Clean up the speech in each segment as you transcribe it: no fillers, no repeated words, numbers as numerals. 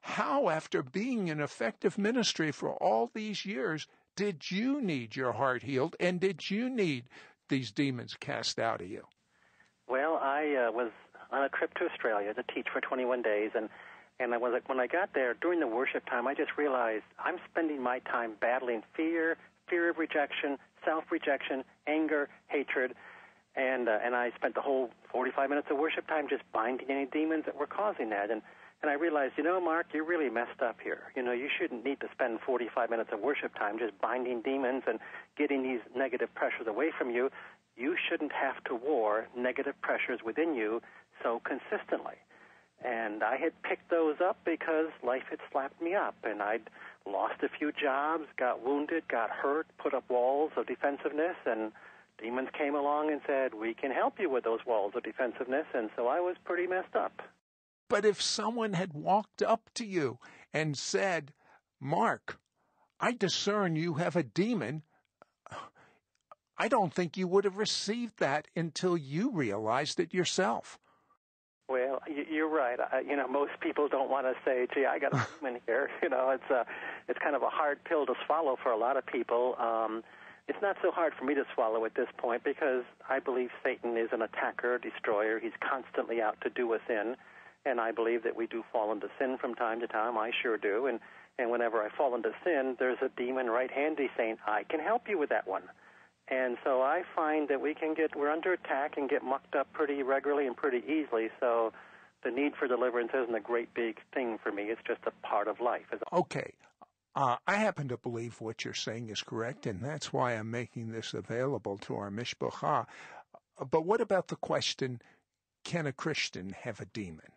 How, after being in effective ministry for all these years, did you need your heart healed, and did you need these demons cast out of you? Well, I was on a trip to Australia to teach for 21 days, and when I got there, during the worship time, I just realized I'm spending my time battling fear of rejection, self-rejection, anger, hatred, and I spent the whole 45 minutes of worship time just binding any demons that were causing that, and I realized, Mark, you're really messed up here. You shouldn't need to spend 45 minutes of worship time just binding demons and getting these negative pressures away from you. You shouldn't have to war negative pressures within you so consistently. And I had picked those up because life had slapped me up, and I'd lost a few jobs, got wounded, got hurt, put up walls of defensiveness, and demons came along and said, we can help you with those walls of defensiveness, and so I was pretty messed up. But if someone had walked up to you and said, Mark, I discern you have a demon, I don't think you would have received that until you realized it yourself. Well, you're right. Most people don't want to say, gee, I got a demon here. It's kind of a hard pill to swallow for a lot of people. It's not so hard for me to swallow at this point because I believe Satan is an attacker, destroyer. He's constantly out to do us in, and I believe that we do fall into sin from time to time. I sure do, and whenever I fall into sin, there's a demon right handy saying, I can help you with that one. And so I find that we're under attack and get mucked up pretty regularly and pretty easily, so the need for deliverance isn't a great big thing for me. It's just a part of life. Okay. I happen to believe what you're saying is correct, and that's why I'm making this available to our Mishpacha. But what about the question, can a Christian have a demon?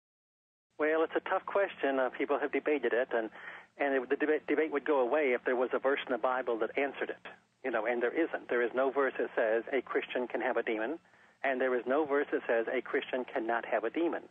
Well, it's a tough question. People have debated it, and the debate would go away if there was a verse in the Bible that answered it. And there isn't. There is no verse that says a Christian can have a demon, and there is no verse that says a Christian cannot have a demon.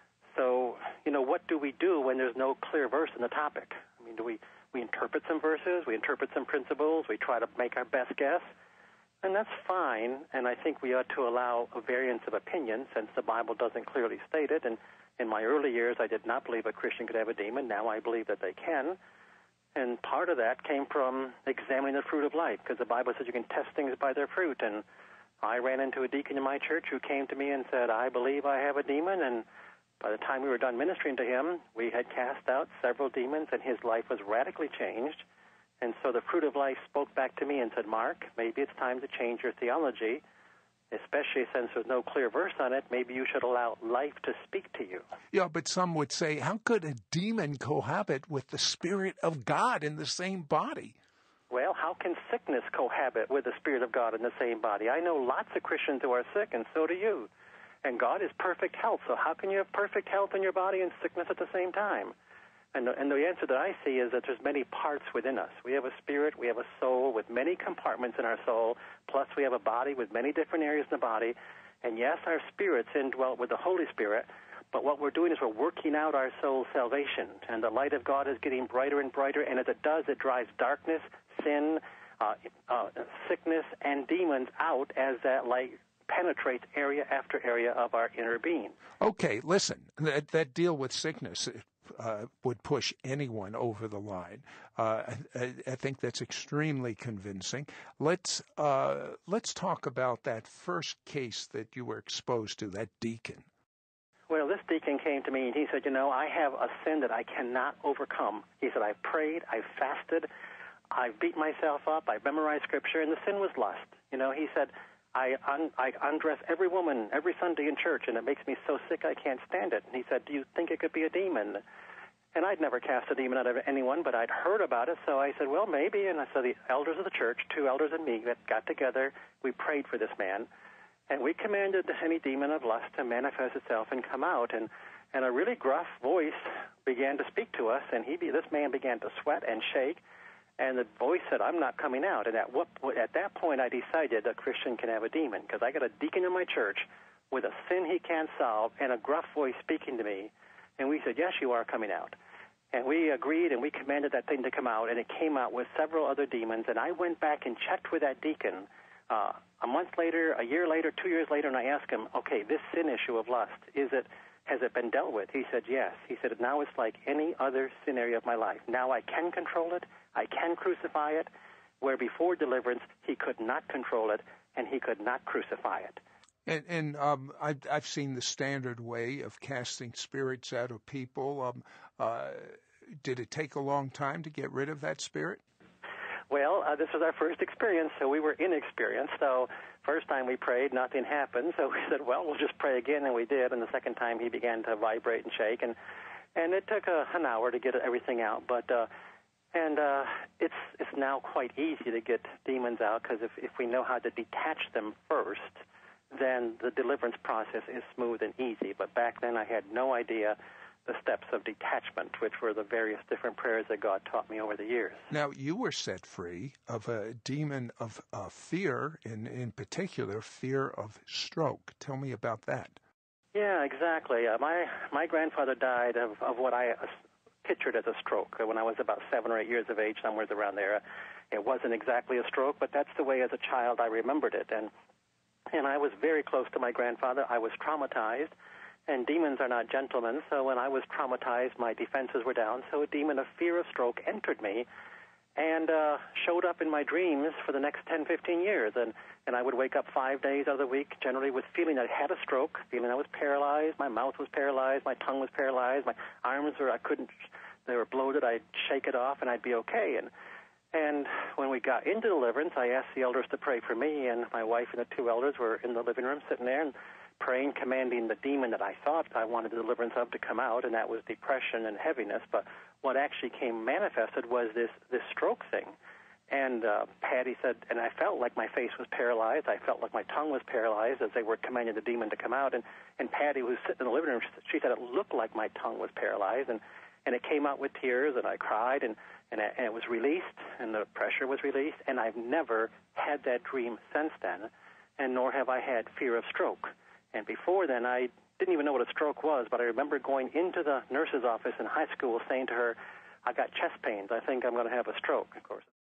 So, what do we do when there's no clear verse in the topic? I mean, do we interpret some verses, we interpret some principles, we try to make our best guess, and that's fine, and I think we ought to allow a variance of opinion since the Bible doesn't clearly state it, and in my early years I did not believe a Christian could have a demon. Now I believe that they can. And part of that came from examining the fruit of life, because the Bible says you can test things by their fruit. And I ran into a deacon in my church who came to me and said, I believe I have a demon. And by the time we were done ministering to him, we had cast out several demons, and his life was radically changed. And so the fruit of life spoke back to me and said, Mark, maybe it's time to change your theology, especially since there's no clear verse on it. Maybe you should allow life to speak to you. Yeah, but some would say, how could a demon cohabit with the Spirit of God in the same body? Well, how can sickness cohabit with the Spirit of God in the same body? I know lots of Christians who are sick, and so do you. And God is perfect health, so how can you have perfect health in your body and sickness at the same time? And the answer that I see is that there's many parts within us. We have a spirit, we have a soul with many compartments in our soul, plus we have a body with many different areas in the body. And yes, our spirit's indwelt with the Holy Spirit, but what we're doing is we're working out our soul's salvation. And the light of God is getting brighter and brighter, and as it does, it drives darkness, sin, sickness, and demons out as that light penetrates area after area of our inner being. Okay, listen, that deal with sickness would push anyone over the line. I think that's extremely convincing. Let's talk about that first case that you were exposed to, that deacon. Well, this deacon came to me and he said, I have a sin that I cannot overcome. He said, I've prayed, I've fasted, I've beat myself up, I've memorized scripture, and the sin was lust. He said, I undress every woman every Sunday in church, and it makes me so sick I can't stand it. And he said, do you think it could be a demon? And I'd never cast a demon out of anyone, but I'd heard about it, so I said, well, maybe. And so the elders of the church, 2 elders and me, that got together, we prayed for this man, and we commanded any demon of lust to manifest itself and come out. And a really gruff voice began to speak to us, and this man began to sweat and shake. And the voice said, I'm not coming out. And at that point, I decided a Christian can have a demon, because I got a deacon in my church with a sin he can't solve and a gruff voice speaking to me. And we said, yes, you are coming out. And we agreed, and we commanded that thing to come out, and it came out with several other demons. And I went back and checked with that deacon a month later, a year later, 2 years later, and I asked him, okay, this sin issue of lust, is it has it been dealt with? He said, yes. He said, now it's like any other sin area of my life. Now I can control it. I can crucify it, where before deliverance he could not control it and he could not crucify it. And I've seen the standard way of casting spirits out of people. Did it take a long time to get rid of that spirit? Well, this was our first experience, so we were inexperienced. So first time we prayed, nothing happened. So we said, well, we'll just pray again, and we did. And the second time he began to vibrate and shake, and it took an hour to get everything out. But it's now quite easy to get demons out, because if we know how to detach them first, then the deliverance process is smooth and easy. But back then I had no idea the steps of detachment, which were the various different prayers that God taught me over the years. Now, you were set free of a demon of fear, in particular, fear of stroke. Tell me about that. Yeah, exactly. My grandfather died of what I pictured as a stroke when I was about 7 or 8 years of age, somewhere around there. It wasn't exactly a stroke, but that's the way as a child I remembered it. And I was very close to my grandfather. I was traumatized. And demons are not gentlemen, so when I was traumatized, my defenses were down. So a demon of fear of stroke entered me and showed up in my dreams for the next 10, 15 years. And I would wake up 5 days out of the week, generally with feeling I had a stroke, feeling I was paralyzed, my mouth was paralyzed, my tongue was paralyzed, my arms they were bloated. I'd shake it off and I'd be okay. And when we got into deliverance, I asked the elders to pray for me, and my wife and the 2 elders were in the living room sitting there and praying, commanding the demon that I thought I wanted deliverance of to come out, and that was depression and heaviness. But what actually came manifested was this stroke thing. And Patty said, and I felt like my face was paralyzed. I felt like my tongue was paralyzed as they were commanding the demon to come out. And Patty, who was sitting in the living room, she said it looked like my tongue was paralyzed. And it came out with tears, and I cried, and it was released, and the pressure was released. And I've never had that dream since then, and nor have I had fear of stroke. And before then, I didn't even know what a stroke was, but I remember going into the nurse's office in high school saying to her, I got chest pains. I think I'm going to have a stroke. Of course,